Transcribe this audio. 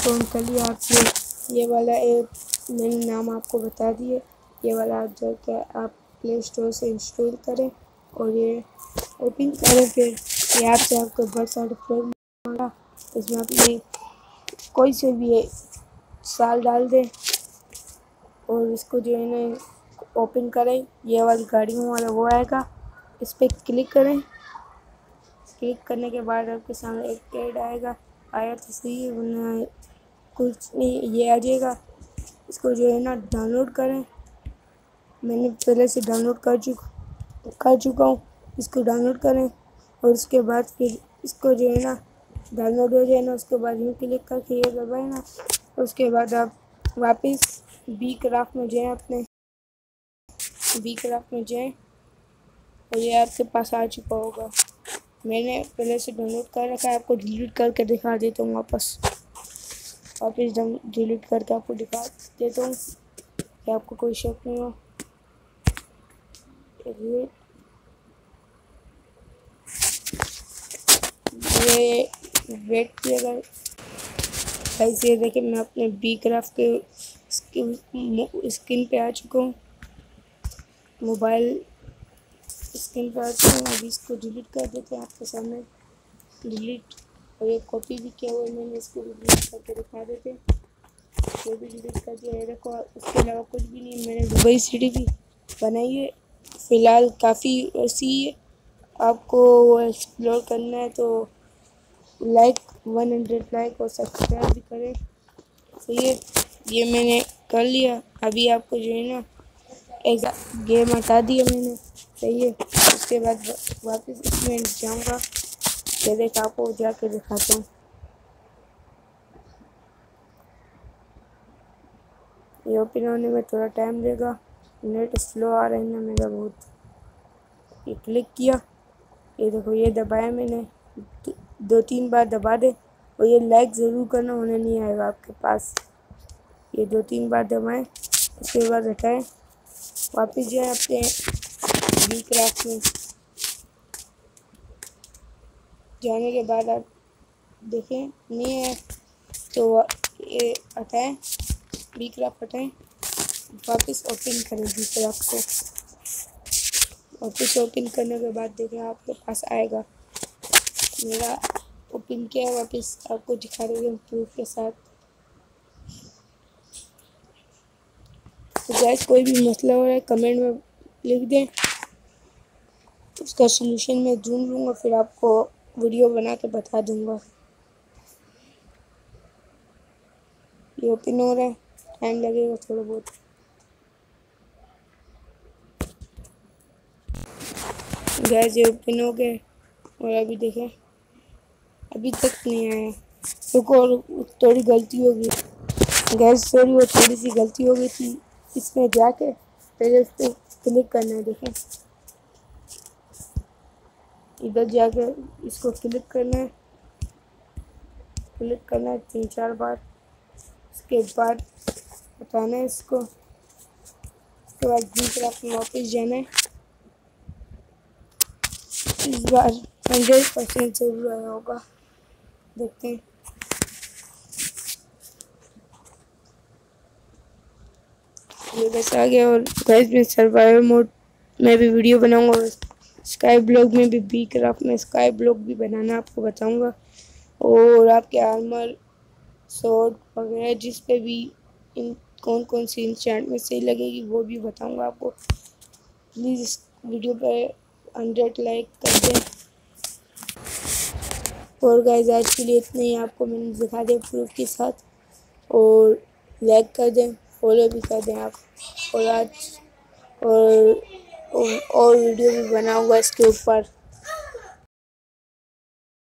Install कर लिया आपने। ये वाला ऐप मैंने नाम आपको बता दिए। ये वाला आप जाकर आप प्ले स्टोर से इंस्टॉल करें और ये ओपन करें। फिर ये ऐप से आपको बहुत सारे फ्रेंड मांगा, इसमें अपने कोई से भी साल डाल दें और इसको जो है ना ओपन करें। ये वाली गाड़ियों वाला वो आएगा, इस पर क्लिक करें। क्लिक करने के बाद आपके सामने एक ऐड आएगा, आया तो सही है वरना कुछ नहीं, ये आ जाएगा। इसको जो है ना डाउनलोड करें। मैंने पहले से डाउनलोड कर चुका हूँ। इसको डाउनलोड करें और उसके बाद फिर इसको जो है ना डाउनलोड हो जाए ना, उसके बाद यूँ क्लिक करके ये दबाए ना, उसके बाद आप वापस बी क्राफ्ट में जाएँ, अपने बी क्राफ्ट में जाएँ और ये आपके पास आ चुका होगा। मैंने पहले से डाउनलोड कर रखा है, आपको डिलीट करके दिखा देता हूँ। वापस डिलीट करके आपको दिखा देता हूँ कि आपको कोई शक नहीं हो। ये वेट किएगा गाइस। ये देखिए मैं अपने बी क्राफ्ट के स्क्रीन पे आ चुका हूँ, मोबाइल स्क्रीन पे आ चुका हूँ। अभी इसको डिलीट कर देते हैं आपके सामने। डिलीट, और ये कॉपी भी किया हुआ है मैंने, इसको भी डिलीट करके दिखा देते हैं। ये भी डिलीट कर दिया है, देखो। उसके अलावा कुछ भी नहीं। मैंने दुबई सिटी भी बनाई है, फ़िलहाल काफ़ी ऐसी है। आपको वो एक्सप्लोर करना है तो लाइक 100 लाइक और सब्सक्राइब भी करें, सही है। ये मैंने कर लिया। अभी आपको जो है ना एक गेम हटा दिया मैंने, सही है। उसके बाद वापस इसमें जाऊँगा, पहले आपको जाके दिखाता हूँ। ये ओपन होने में थोड़ा टाइम लेगा, नेट स्लो आ रहा है ना मेरा बहुत। ये क्लिक किया, ये देखो ये दबाया मैंने, 2-3 बार दबा दे और ये लाइक ज़रूर करना, होने नहीं आएगा आपके पास। ये 2-3 बार दबाएं, उसके बाद हटाएं, वापस जाए अपने बी क्राफ्ट में। जाने के बाद आप देखें नहीं है तो ये हटाएं, बी क्राफ्ट हटाएं, वापस ओपन करें बी क्राफ्ट को। वापस ओपन करने के बाद देखें आपके पास आएगा। मेरा ओपन किया, वापस आपको दिखा रहे हैं प्रूफ के साथ। तो गैस कोई भी मसला हो रहा है कमेंट में लिख दें, उसका सलूशन मैं ढूंढ लूँगा, फिर आपको वीडियो बना के बता दूँगा। ये ओपन हो रहा है, टाइम लगेगा थोड़ा बहुत। गैस ये ओपन हो गए और अभी देखें अभी तक नहीं आया। रुको, और थोड़ी गलती होगी गैस, सॉरी, वो थोड़ी सी गलती हो गई थी। इसमें जाके पहले उस पर क्लिक करना है, देखें इधर जाके इसको क्लिक करना है, 3-4 बार। उसके बाद हटाना है इसको, उसके बाद बी क्राफ्ट में वापस जाना है। इस बार 100% जरूर आया होगा, देखते हैं। ये बस आ गया। और गाइस मैं सर्वाइवल मोड में भी वीडियो बनाऊंगा और स्काई ब्लॉक में भी, बी क्राफ्ट में स्काई ब्लॉक भी बनाना आपको बताऊंगा। और आपके आर्मर, स्वॉर्ड वगैरह जिस पे भी इन कौन सी इंचेंट में सही लगेगी वो भी बताऊंगा आपको। प्लीज़ इस वीडियो पे 100 लाइक कर दें। और गाइस आज के लिए इतना ही, आपको मैंने दिखा दिया प्रूफ के साथ। और लाइक कर दें, फॉलो भी कर दें आप। और आज और वीडियो भी बना हुआ इसके ऊपर।